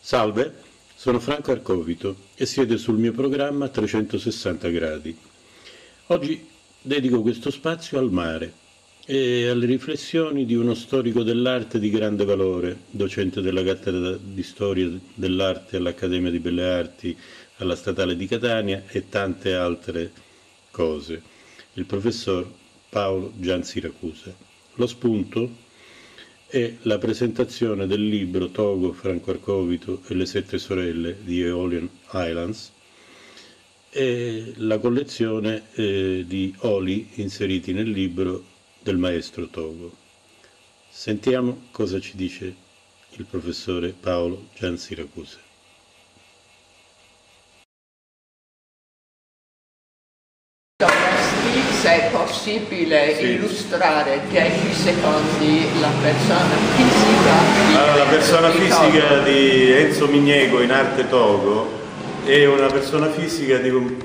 Salve, sono Franco Arcovito e siete sul mio programma 360 gradi. Oggi dedico questo spazio al mare e alle riflessioni di uno storico dell'arte di grande valore, docente della cattedra di storia dell'arte all'Accademia di Belle Arti, alla Statale di Catania e tante altre cose, il professor Paolo Giansiracusa. Lo spunto è la presentazione del libro Togo, Franco Arcovito e le sette sorelle di Aeolian Islands e la collezione di oli inseriti nel libro del maestro Togo. Sentiamo cosa ci dice il professore Paolo Giansiracusa. Se è possibile illustrare 10 secondi la persona fisica. Allora, la persona fisica di Enzo Mignego in arte Togo è una persona fisica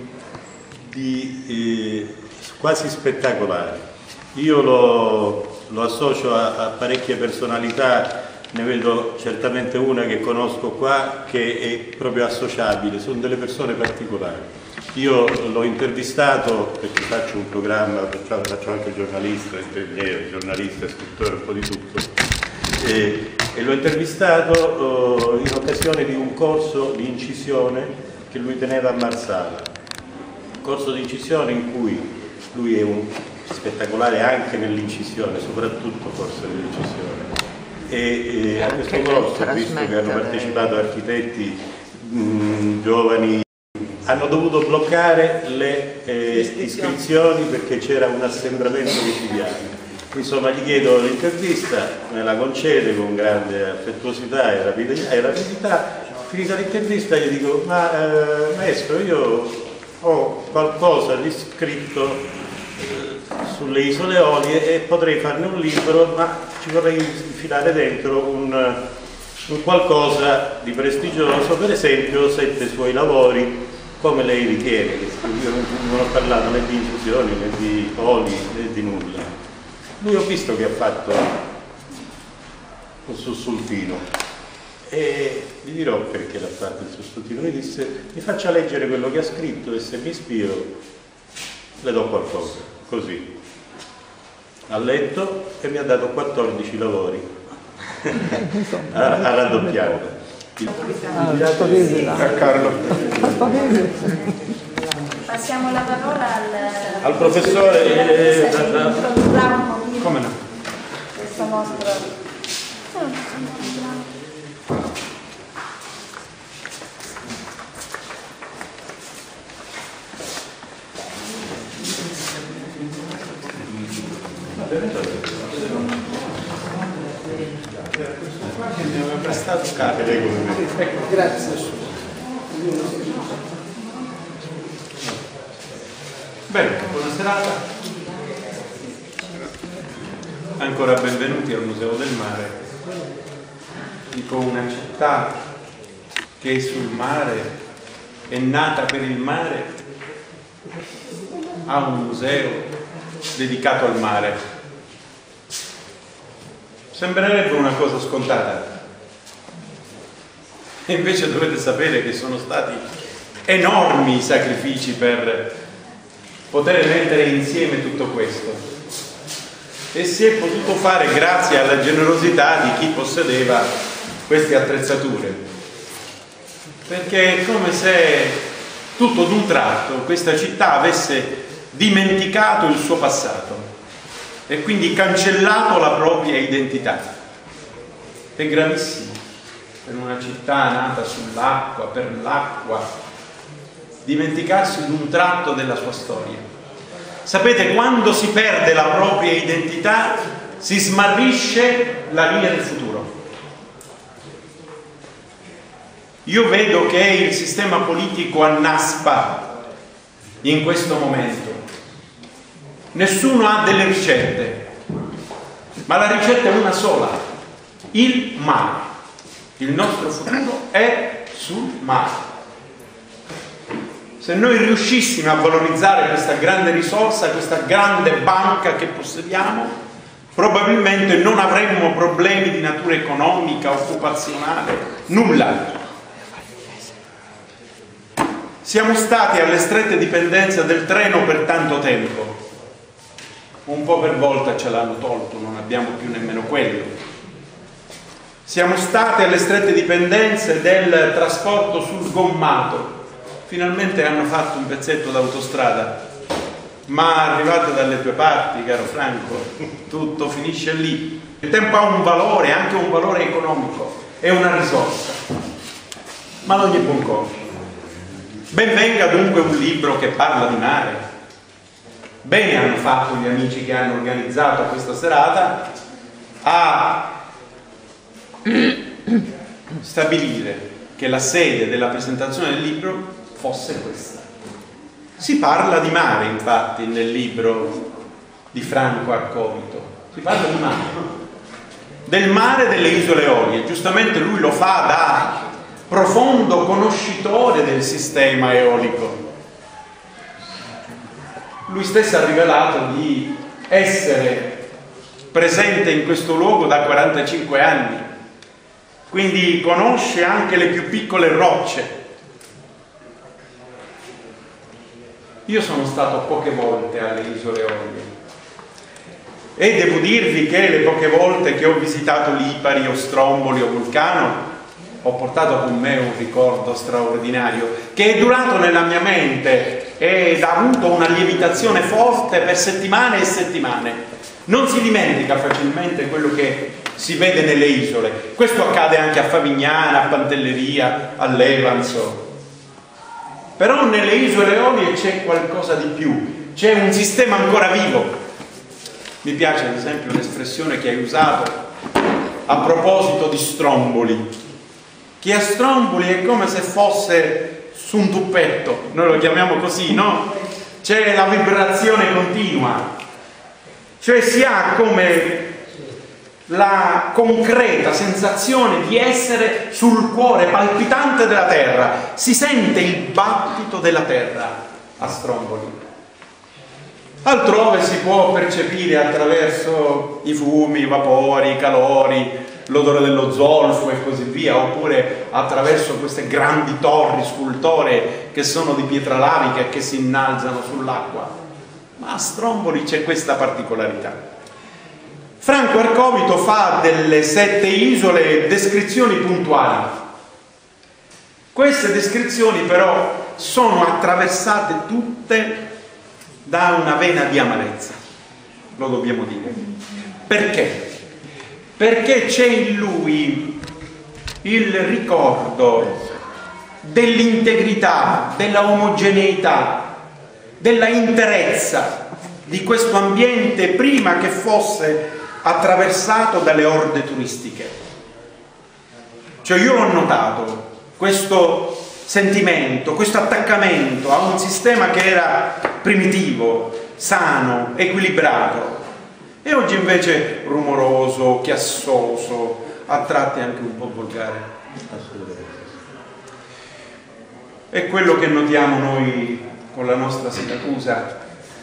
quasi spettacolare. Io lo associo a parecchie personalità, ne vedo certamente una che conosco qua che è proprio associabile, sono delle persone particolari. Io l'ho intervistato perché faccio un programma, faccio anche giornalista, giornalista, scrittore, un po' di tutto, e l'ho intervistato in occasione di un corso di incisione che lui teneva a Marsala, un corso di incisione in cui lui è un spettacolare anche nell'incisione, soprattutto forse nell'incisione, e a questo corso, visto che hanno partecipato architetti giovani, hanno dovuto bloccare le iscrizioni perché c'era un assembramento quotidiano. Insomma, gli chiedo l'intervista, me la concede con grande affettuosità e rapidità. Finita l'intervista gli dico: ma maestro, io ho qualcosa di scritto sulle isole Eolie e potrei farne un libro, ma ci vorrei infilare dentro un qualcosa di prestigioso, per esempio 7 suoi lavori, come lei ritiene. Io non ho parlato né di infusioni né di oli né di nulla. Lui ho visto che ha fatto un sussultino e gli dirò perché l'ha fatto il sussultino. Mi disse: mi faccia leggere quello che ha scritto e se mi ispiro le do qualcosa. Così ha letto e mi ha dato 14 lavori a raddoppiare. A Carlo. Passiamo la parola al professore. Come no? Questo nostro. Che mi aveva prestato carta. Ecco, grazie. Bene, buona serata. Ancora benvenuti al Museo del Mare. Dico, una città che è sul mare, è nata per il mare, ha un museo dedicato al mare. Sembrerebbe una cosa scontata, e invece dovete sapere che sono stati enormi i sacrifici per poter mettere insieme tutto questo, e si è potuto fare grazie alla generosità di chi possedeva queste attrezzature, perché è come se tutto d'un tratto questa città avesse dimenticato il suo passato e quindi cancellato la propria identità. È gravissimo per una città nata sull'acqua, per l'acqua, dimenticarsi d'un tratto della sua storia. Sapete, quando si perde la propria identità si smarrisce la linea del futuro. Io vedo che il sistema politico annaspa in questo momento. Nessuno ha delle ricette, ma la ricetta è una sola: il mare. Il nostro futuro è sul mare. Se noi riuscissimo a valorizzare questa grande risorsa, questa grande banca che possediamo, probabilmente non avremmo problemi di natura economica, occupazionale, nulla. Siamo stati alle strette dipendenze del treno per tanto tempo. Un po' per volta ce l'hanno tolto, non abbiamo più nemmeno quello. Siamo stati alle strette dipendenze del trasporto sul gommato. Finalmente hanno fatto un pezzetto d'autostrada, ma arrivato dalle tue parti, caro Franco, tutto finisce lì. Il tempo ha un valore, anche un valore economico, è una risorsa, ma ad ogni buon conto. Ben venga dunque un libro che parla di mare. Bene hanno fatto gli amici che hanno organizzato questa serata a stabilire che la sede della presentazione del libro fosse questa. Si parla di mare, infatti, nel libro di Franco Arcovito. Si parla di mare, del mare delle isole Eolie. Giustamente lui lo fa da profondo conoscitore del sistema eolico. Lui stesso ha rivelato di essere presente in questo luogo da 45 anni, quindi conosce anche le più piccole rocce. Io sono stato poche volte alle isole Eolie e devo dirvi che le poche volte che ho visitato Lipari o Stromboli o Vulcano ho portato con me un ricordo straordinario che è durato nella mia mente ed ha avuto una lievitazione forte per settimane e settimane. Non si dimentica facilmente quello che si vede nelle isole. Questo accade anche a Favignana, a Pantelleria, a Levanzo. Però nelle isole Eolie c'è qualcosa di più, c'è un sistema ancora vivo. Mi piace ad esempio l'espressione che hai usato a proposito di Stromboli, che a Stromboli è come se fosse su un tuppetto, noi lo chiamiamo così, no? C'è la vibrazione continua, cioè si ha come la concreta sensazione di essere sul cuore palpitante della terra, si sente il battito della terra a Stromboli. Altrove si può percepire attraverso i fumi, i vapori, i calori, l'odore dello zolfo e così via, oppure attraverso queste grandi torri scultoree che sono di pietra lavica e che si innalzano sull'acqua. Ma a Stromboli c'è questa particolarità. Franco Arcovito fa delle 7 isole descrizioni puntuali. Queste descrizioni però sono attraversate tutte da una vena di amarezza, lo dobbiamo dire. Perché? Perché c'è in lui il ricordo dell'integrità, della omogeneità, della interezza di questo ambiente prima che fosse attraversato dalle orde turistiche. Cioè io l'ho notato, questo sentimento, questo attaccamento a un sistema che era primitivo, sano, equilibrato, e oggi invece rumoroso, chiassoso, a tratti anche un po' volgare. È quello che notiamo noi con la nostra Siracusa.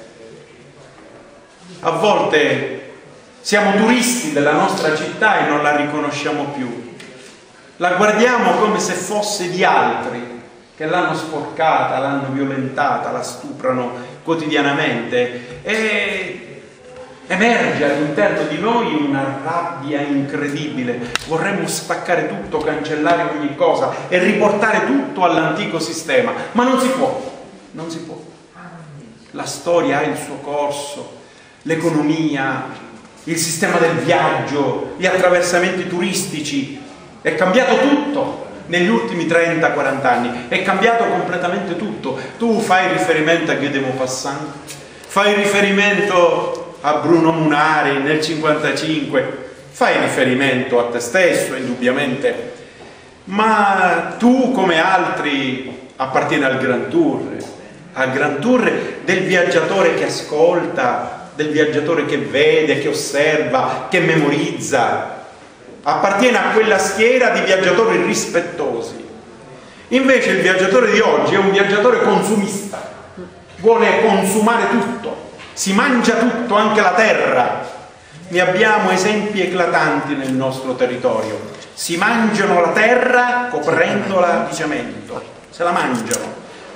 A volte siamo turisti della nostra città e non la riconosciamo più. La guardiamo come se fosse di altri, che l'hanno sporcata, l'hanno violentata, la stuprano quotidianamente, e emerge all'interno di noi una rabbia incredibile. Vorremmo spaccare tutto, cancellare ogni cosa e riportare tutto all'antico sistema, ma non si può, non si può. La storia ha il suo corso, l'economia, il sistema del viaggio, gli attraversamenti turistici, è cambiato tutto. Negli ultimi 30-40 anni è cambiato completamente tutto. Tu fai riferimento a Guy de Maupassant, fai riferimento a Bruno Munari nel 1955, fai riferimento a te stesso indubbiamente, ma tu come altri appartieni al Grand Tour del viaggiatore che ascolta, del viaggiatore che vede, che osserva, che memorizza. Appartiene a quella schiera di viaggiatori rispettosi. Invece il viaggiatore di oggi è un viaggiatore consumista, vuole consumare tutto, si mangia tutto, anche la terra. Ne abbiamo esempi eclatanti nel nostro territorio. Si mangiano la terra coprendola di cemento, se la mangiano,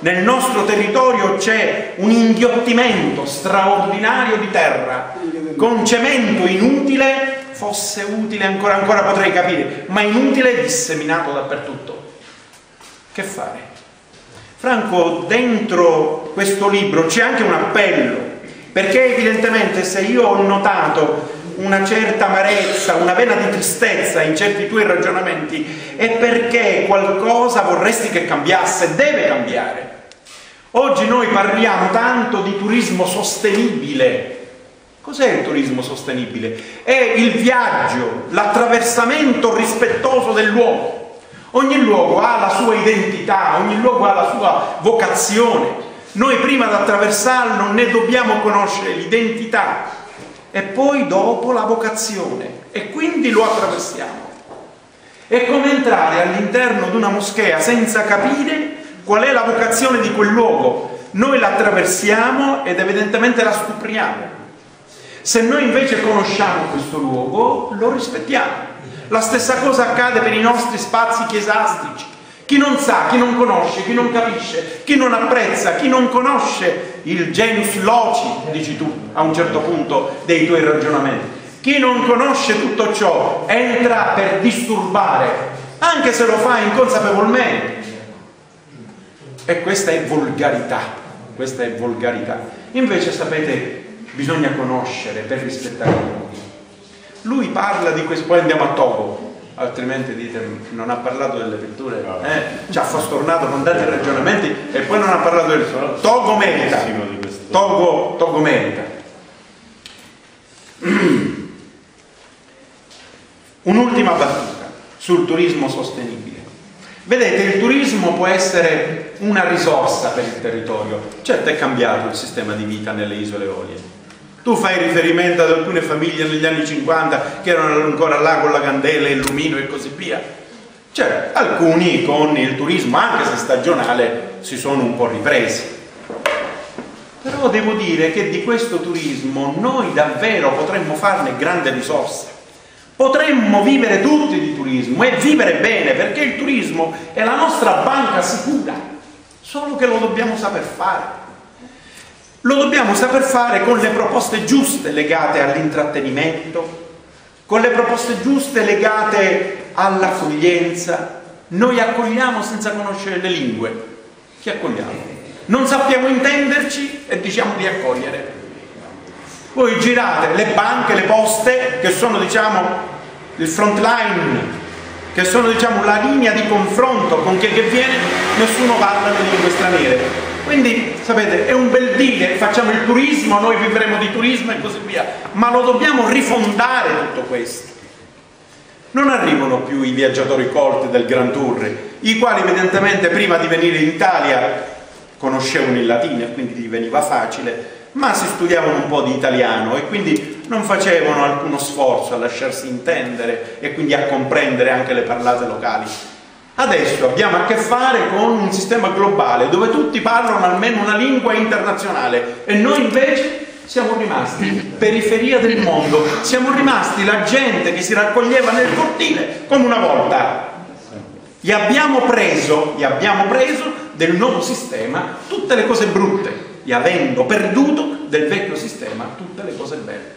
nel nostro territorio c'è un inghiottimento straordinario di terra, con cemento inutile, fosse utile ancora potrei capire, ma inutile, disseminato dappertutto. Che fare? Franco, dentro questo libro c'è anche un appello, perché evidentemente se io ho notato una certa amarezza, una vena di tristezza in certi tuoi ragionamenti, è perché qualcosa vorresti che cambiasse, deve cambiare. Oggi noi parliamo tanto di turismo sostenibile. Cos'è il turismo sostenibile? È il viaggio, l'attraversamento rispettoso del luogo. Ogni luogo ha la sua identità, ogni luogo ha la sua vocazione. Noi prima di attraversarlo ne dobbiamo conoscere l'identità e poi dopo la vocazione, e quindi lo attraversiamo. È come entrare all'interno di una moschea senza capire qual è la vocazione di quel luogo. Noi la attraversiamo ed evidentemente la scopriamo. Se noi invece conosciamo questo luogo, lo rispettiamo. La stessa cosa accade per i nostri spazi chiesastici. Chi non sa, chi non conosce, chi non capisce, chi non apprezza, chi non conosce il genius loci, dici tu a un certo punto dei tuoi ragionamenti, chi non conosce tutto ciò entra per disturbare, anche se lo fa inconsapevolmente. E questa è volgarità, questa è volgarità. Invece sapete, bisogna conoscere per rispettare i luoghi. Lui parla di questo, poi andiamo a Togo, altrimenti dite non ha parlato delle pitture, ci ha frastornato con tanti ragionamenti e poi non ha parlato del Togo merita, Togo merita. Un'ultima battuta sul turismo sostenibile. Vedete, il turismo può essere una risorsa per il territorio. Certo, è cambiato il sistema di vita nelle isole Eolie. Tu fai riferimento ad alcune famiglie negli anni 50 che erano ancora là con la candela, il lumino e così via. Cioè, alcuni con il turismo, anche se stagionale, si sono un po' ripresi. Però devo dire che di questo turismo noi davvero potremmo farne grande risorsa. Potremmo vivere tutti di turismo e vivere bene, perché il turismo è la nostra banca sicura, solo che lo dobbiamo saper fare. Lo dobbiamo saper fare con le proposte giuste legate all'intrattenimento, con le proposte giuste legate all'accoglienza. Noi accogliamo senza conoscere le lingue. Chi accogliamo? Non sappiamo intenderci e diciamo di accogliere. Voi girate le banche, le poste, che sono diciamo il front line, che sono diciamo la linea di confronto con chi che viene, nessuno parla le lingue straniere. Quindi, sapete, è un bel dire, facciamo il turismo, noi vivremo di turismo e così via, ma lo dobbiamo rifondare tutto questo. Non arrivano più i viaggiatori colti del Grand Tour, i quali evidentemente prima di venire in Italia conoscevano il latino e quindi gli veniva facile, ma si studiavano un po' di italiano e quindi non facevano alcuno sforzo a lasciarsi intendere e quindi a comprendere anche le parlate locali. Adesso abbiamo a che fare con un sistema globale dove tutti parlano almeno una lingua internazionale e noi invece siamo rimasti periferia del mondo, siamo rimasti la gente che si raccoglieva nel cortile come una volta. Gli abbiamo preso del nuovo sistema tutte le cose brutte e avendo perduto del vecchio sistema tutte le cose belle.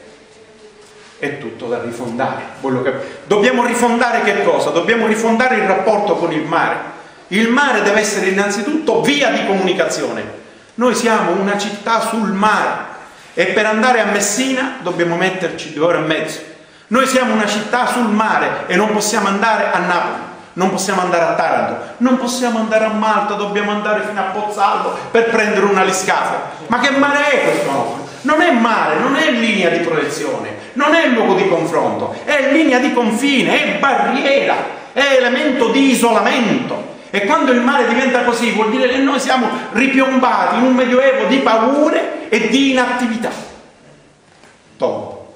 È tutto da rifondare. Dobbiamo rifondare che cosa? Dobbiamo rifondare il rapporto con il mare. Il mare deve essere innanzitutto via di comunicazione. Noi siamo una città sul mare e per andare a Messina dobbiamo metterci 2 ore e mezzo. Noi siamo una città sul mare e non possiamo andare a Napoli, non possiamo andare a Taranto, non possiamo andare a Malta, dobbiamo andare fino a Pozzallo per prendere un aliscafe. Ma che mare è questo nostro? Non è mare, non è linea di protezione, non è luogo di confronto, è linea di confine, è barriera, è elemento di isolamento. E quando il mare diventa così vuol dire che noi siamo ripiombati in un medioevo di paure e di inattività. Togo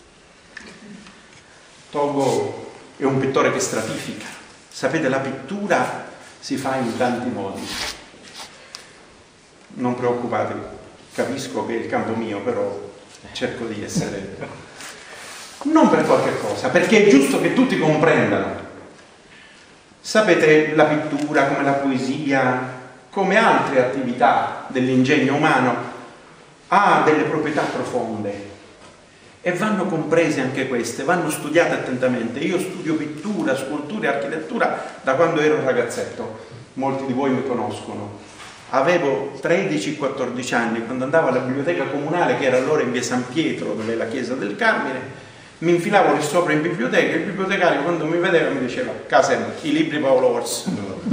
è un pittore che stratifica. Sapete, la pittura si fa in tanti modi. Non preoccupatevi, capisco che è il campo mio, però cerco di essere... non per qualche cosa, perché è giusto che tutti comprendano. Sapete, la pittura come la poesia come altre attività dell'ingegno umano, ha delle proprietà profonde e vanno comprese anche queste, vanno studiate attentamente. Io studio pittura, scultura e architettura da quando ero ragazzetto, molti di voi mi conoscono. Avevo 13-14 anni quando andavo alla biblioteca comunale, che era allora in via San Pietro, dove è la chiesa del Carmine. Mi infilavo lì sopra in biblioteca e il bibliotecario quando mi vedeva mi diceva: Casem, i libri Paolo Orsi.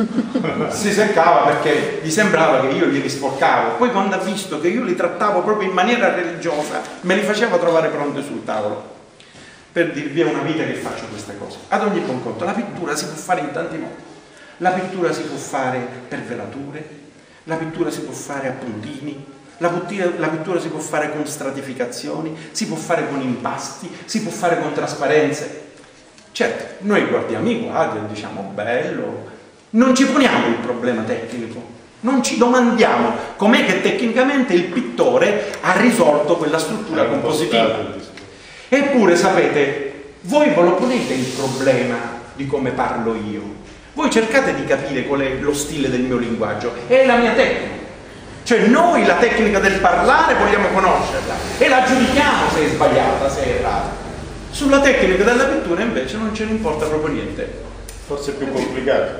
Si seccava perché gli sembrava che io glieli sporcavo. Poi quando ha visto che io li trattavo proprio in maniera religiosa, me li faceva trovare pronti sul tavolo. Per dirvi, è una vita che faccio queste cose. Ad ogni buon conto, la pittura si può fare in tanti modi. La pittura si può fare per velature, la pittura si può fare a puntini, la pittura si può fare con stratificazioni, si può fare con impasti, si può fare con trasparenze. Certo, noi guardiamo i quadri e diciamo bello, non ci poniamo il problema tecnico, non ci domandiamo com'è che tecnicamente il pittore ha risolto quella struttura compositiva. Eppure sapete, voi ve lo ponete il problema di come parlo io. Voi cercate di capire qual è lo stile del mio linguaggio, è la mia tecnica. Cioè noi la tecnica del parlare vogliamo conoscerla e la giudichiamo se è sbagliata, se è errata. Sulla tecnica della pittura invece non ce ne importa proprio niente. Forse è più complicato.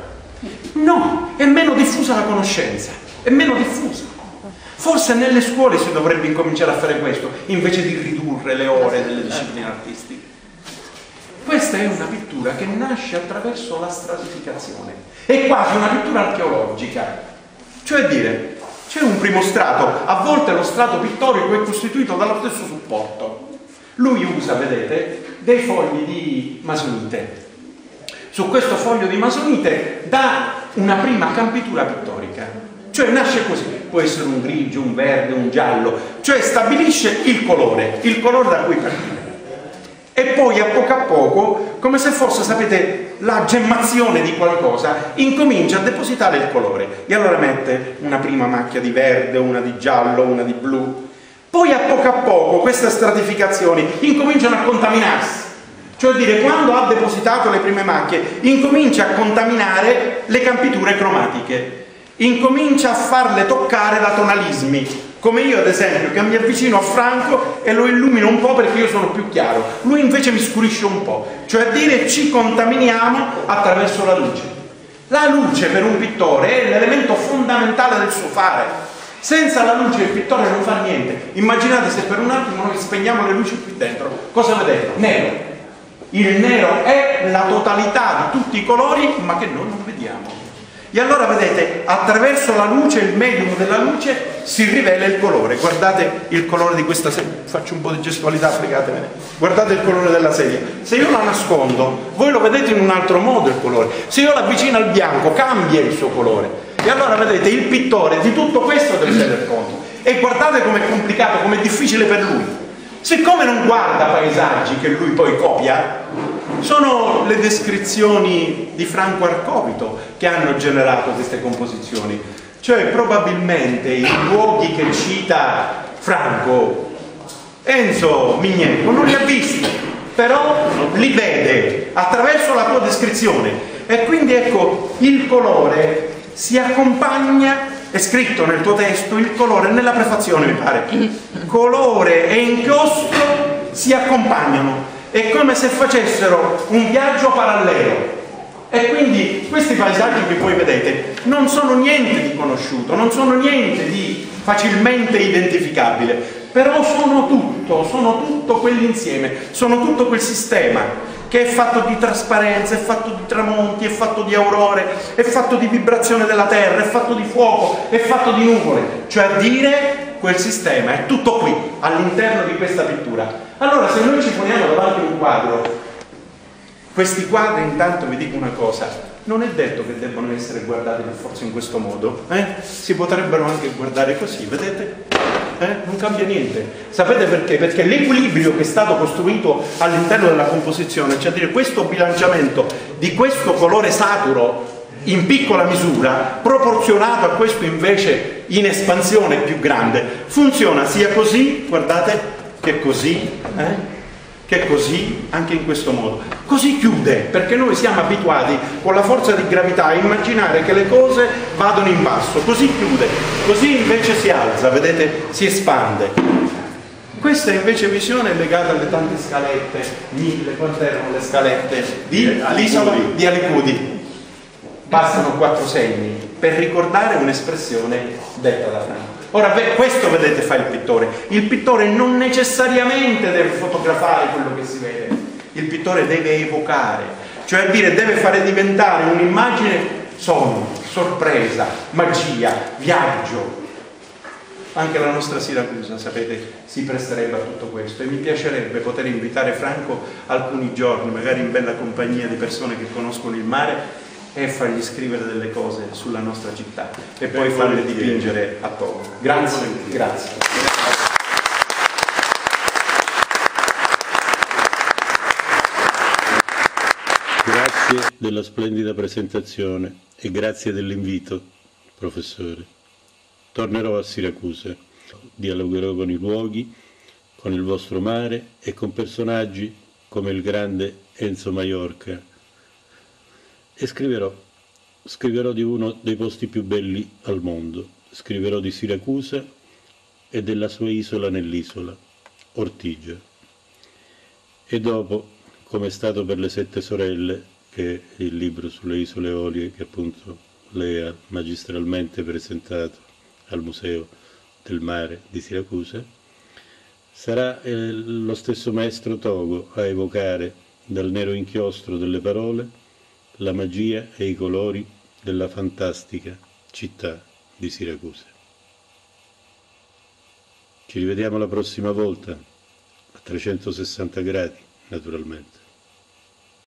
No, è meno diffusa la conoscenza, è meno diffusa. Forse nelle scuole si dovrebbe incominciare a fare questo, invece di ridurre le ore delle discipline artistiche. Questa è una pittura che nasce attraverso la stratificazione, è quasi una pittura archeologica, cioè dire, c'è un primo strato, a volte lo strato pittorico è costituito dallo stesso supporto. Lui usa, vedete, dei fogli di masonite. Su questo foglio di masonite dà una prima campitura pittorica, cioè nasce così, può essere un grigio, un verde, un giallo, cioè stabilisce il colore da cui partire. E poi a poco, come se fosse, sapete, la gemmazione di qualcosa, incomincia a depositare il colore. E allora mette una prima macchia di verde, una di giallo, una di blu. Poi a poco queste stratificazioni incominciano a contaminarsi. Cioè dire, quando ha depositato le prime macchie, incomincia a contaminare le campiture cromatiche. Incomincia a farle toccare da tonalismi. Come io ad esempio, che mi avvicino a Franco e lo illumino un po' perché io sono più chiaro, lui invece mi scurisce un po', cioè a dire ci contaminiamo attraverso la luce. La luce per un pittore è l'elemento fondamentale del suo fare. Senza la luce il pittore non fa niente. Immaginate se per un attimo noi spegniamo le luci qui dentro, cosa vedete? Nero. Il nero è la totalità di tutti i colori, ma che noi non vediamo. E allora vedete, attraverso la luce, il medium della luce, si rivela il colore. Guardate il colore di questa sedia, faccio un po' di gestualità, spiegatevene. Guardate il colore della sedia. Se io la nascondo, voi lo vedete in un altro modo il colore. Se io l'avvicino al bianco, cambia il suo colore. E allora vedete, il pittore di tutto questo deve tener conto. E guardate com'è complicato, com'è difficile per lui. Siccome non guarda paesaggi che lui poi copia, sono le descrizioni di Franco Arcovito che hanno generato queste composizioni. Cioè probabilmente i luoghi che cita Franco, Enzo Mignecco non li ha visti, però li vede attraverso la tua descrizione. E quindi ecco, il colore si accompagna. È scritto nel tuo testo, il colore nella prefazione mi pare, colore e inchiostro si accompagnano, è come se facessero un viaggio parallelo. E quindi questi paesaggi che voi vedete non sono niente di conosciuto, non sono niente di facilmente identificabile, però sono tutto quell'insieme, sono tutto quel sistema che è fatto di trasparenza, è fatto di tramonti, è fatto di aurore, è fatto di vibrazione della terra, è fatto di fuoco, è fatto di nuvole. Cioè a dire, quel sistema è tutto qui, all'interno di questa pittura. Allora se noi ci poniamo davanti a un quadro, questi quadri intanto vi dico una cosa, non è detto che debbano essere guardati per forza in questo modo, si potrebbero anche guardare così, vedete? Non cambia niente. Sapete perché? Perché l'equilibrio che è stato costruito all'interno della composizione, cioè dire questo bilanciamento di questo colore saturo in piccola misura, proporzionato a questo invece in espansione più grande, funziona sia così, guardate, che così, che è così anche in questo modo. Così chiude, perché noi siamo abituati con la forza di gravità a immaginare che le cose vadano in basso. Così chiude, così invece si alza, vedete, si espande. Questa invece visione è legata alle tante scalette, 1000, quante erano le scalette di l'isola di Alicudi? Bastano 4 segni per ricordare un'espressione detta da Franco. Ora, questo vedete fa il pittore. Il pittore non necessariamente deve fotografare quello che si vede, il pittore deve evocare, cioè dire deve fare diventare un'immagine sogno, sorpresa, magia, viaggio. Anche la nostra Siracusa, sapete, si presterebbe a tutto questo, e mi piacerebbe poter invitare Franco alcuni giorni, magari in bella compagnia di persone che conoscono il mare, e fargli scrivere delle cose sulla nostra città e poi farle dipingere a Togo. Grazie, grazie. Grazie della splendida presentazione e grazie dell'invito, professore. Tornerò a Siracusa, dialogherò con i luoghi, con il vostro mare e con personaggi come il grande Enzo Maiorca. E scriverò di uno dei posti più belli al mondo, scriverò di Siracusa e della sua isola nell'isola, Ortigia. E dopo, come è stato per le 7 sorelle, che è il libro sulle isole Eolie che appunto lei ha magistralmente presentato al Museo del Mare di Siracusa, sarà lo stesso maestro Togo a evocare dal nero inchiostro delle parole la magia e i colori della fantastica città di Siracusa. Ci rivediamo la prossima volta, a 360 gradi, naturalmente.